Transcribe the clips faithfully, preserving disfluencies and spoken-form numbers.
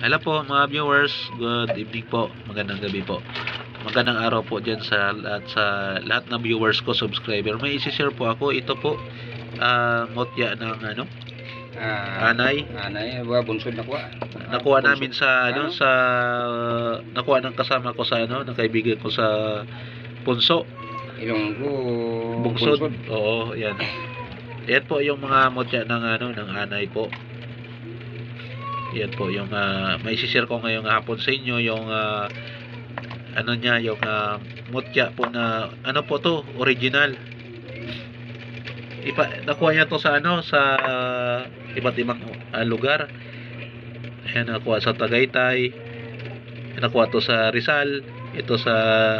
Hello po mga viewers, good evening po, magandang gabi po, magandang araw po dyan sa lahat, sa lahat ng viewers ko, subscriber. May isi-share po ako, ito po, uh, motya ng ano, Ah, anay. Anay, wa bunsod nakuha. Nakuha namin sa ano, sa nakuha ng kasama ko sa ano, ng kaibigan ko sa Punso, Ilonggo, Bungsod. bunsod. Oo, yan. Yan po yung mga motya ng ano, ng anay po. Yan po yung uh, may share ko ngayong hapon sa inyo, yung uh, ano niya, yung uh, mutya po na ano po to, original. Ipa, nakuha niya to sa ano, sa uh, iba't ibang uh, lugar. Ayan, nakuha sa Tagaytay. Nakuha to sa Rizal, ito sa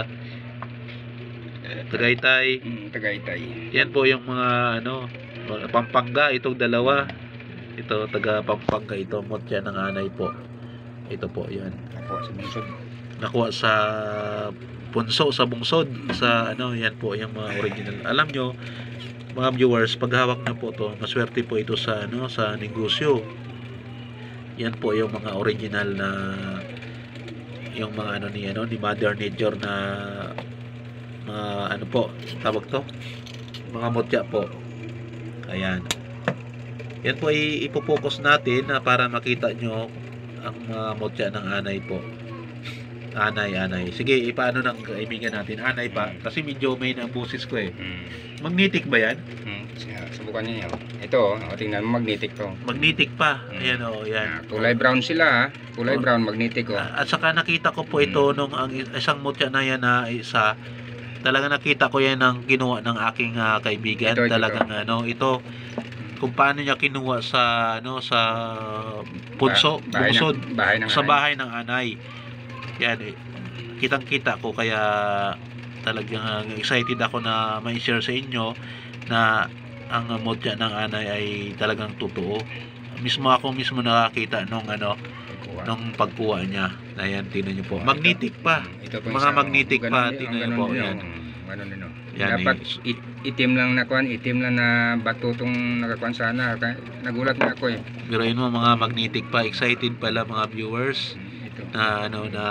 Tagaytay. Mm, Tagaytay. Yan po yung mga ano, Pampanga, itong dalawa. Ito, taga Pampanga ito, motya ng anay po. Ito po, yan. Nakuha sa bunsod. Nakuha sa Punso, sa Bungsod, sa ano, yan po, yung mga original. Alam nyo, mga viewers, pag hawak na po to, maswerte po ito sa ano, sa negosyo. Yan po yung mga original na yung mga ano ni ano, ni Mother Nature na mga ano po, tawag to, mga motya po. Ayan. Yan po ay ipopokus natin na para makita nyo ang uh, motya ng anay po. Anay, anay. Sige, ipaano ng kaibigan natin? Anay pa. Kasi medyo may ng busis ko eh. Mm. Magnetic ba yan? Mm. Subukan niyo yan. Ito, oh, tingnan mo, magnetic to. Magnetic pa. Mm. Ayan o, oh, yan. Ah, kulay brown sila ha. Kulay Oh. brown, magnetic oh. At saka nakita ko po ito Mm. nung ang isang motya na yan na isa. Talaga nakita ko yan ng kinuha ng aking uh, kaibigan. Ito, ito, Talagang ito. ano, ito kung paano niya kinuha sa ano sa Punso, Ba- bahay Bungsod, ng, bahay ng sa anay. bahay ng anay. Yan eh. Kitang-kita ko kaya talagang excited ako na mai-share sa inyo na ang motya ng anay ay talagang totoo. Mismo ako mismo nakakita nung ano Pagkuha. nung pagkuha niya. Ayan, tingnan niyo po. Oh, Magnetic pa. Mm, ito po Mga isa, oh. magnetic Ganun pa, din, tingnan ang niyo ganun po. din, Yan. oh. Ganun din, oh. Yan, Dapat eh. it, itim lang na kuan, itim lang na bato tong nakakuan sana. Kaya nagulat na ako eh. Pero yun mo, mga magnetic pa. Excited pala mga viewers Mm, Ito. na ano na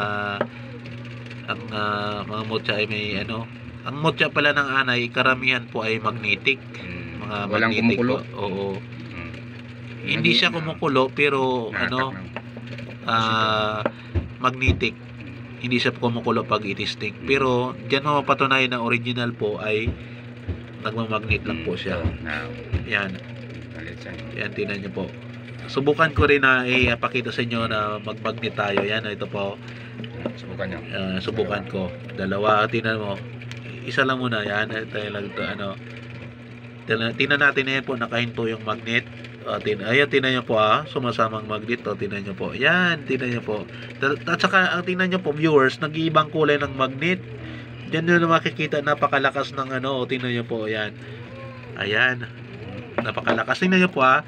ang uh, mga motya ay may ano. Ang motya pala ng anay, karamihan po ay magnetic. Mm, Mga walang magnetic kumukulo. po. Oo. Mm. Hindi siya kumukulo pero ano, ah magnetic. Hindi siya kumukulo pag itisting. Pero diyan mo mapatunayan na original po ay nagmamagnet lang po siya. Now, Yan. ulit siya. Yan, tingnan niyo po. Subukan ko rin na ipakita sa inyo na magmagnet tayo. Yan, ito po. Subukan nyo. Uh, subukan ko. Dalawa, tingnan mo. Isa lang muna. Yan, ito lang ito. Ano. Tingnan, tingnan natin na yan po. Nakahinto yung magnet. O, tin ayan, tingnan nyo po ah. Sumasamang magnet. O, tingnan nyo po. Yan, tingnan nyo po. At saka, ang tingnan nyo po, viewers, nag-iibang kulay ng magnet. Diyan nyo na makikita, napakalakas ng ano. O, tingnan nyo po. Yan. Ayan. Napakalakas. Tingnan nyo po ah.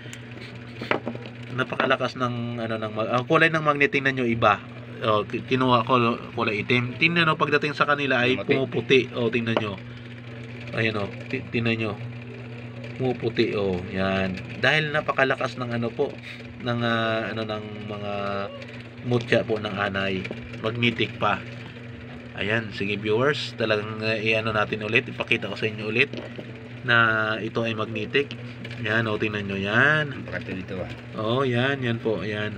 Napakalakas ng ano ng ang kulay ng magnet, tingnan nyo iba. O, kinuha ko kulay itim. Tingnan nyo pagdating sa kanila ay pumuputi. O, tingnan nyo. Ayan o, tingnan nyo. Pumuputi o, yan. Dahil napakalakas ng ano po ng uh, ano ng mga mutya po ng anay. Magnetic pa. Ayan, sige viewers, talagang uh, i-ano natin ulit, ipakita ko sa inyo ulit na ito ay magnetic. Yan, o, tingnan nyo yan. Pakita dito ah. Oh, yan, yan po, yan.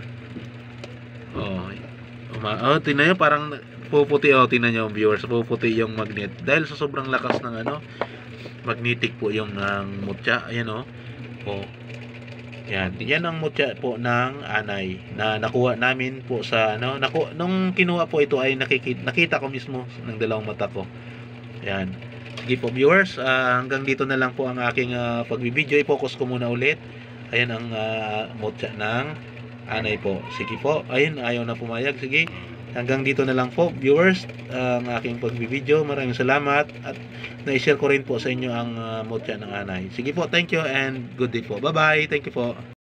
Oh, uma oh, tingnan nyo, parang puputi, oh, tingnan nyo viewers, puputi yung magnet. Dahil sa sobrang lakas ng ano, magnetic po yung ng mutya. Ayan oh. Oh. Yan, yan ang mutya po ng anay na nakuha namin po sa ano, naku nung kinuha po ito ay nakikita, nakita ko mismo ng dalawang mata ko. Yan. Sige po viewers, uh, hanggang dito na lang po ang aking uh, pagbibideo. I-focus ko muna ulit. Ayan ang uh, motya ng anay po. Sige po, ayun, ayaw na pumayag. Sige, hanggang dito na lang po viewers uh, ang aking pagbibideo. Maraming salamat at na-share ko rin po sa inyo ang uh, motya ng anay. Sige po, thank you and good day po. Bye bye, thank you po.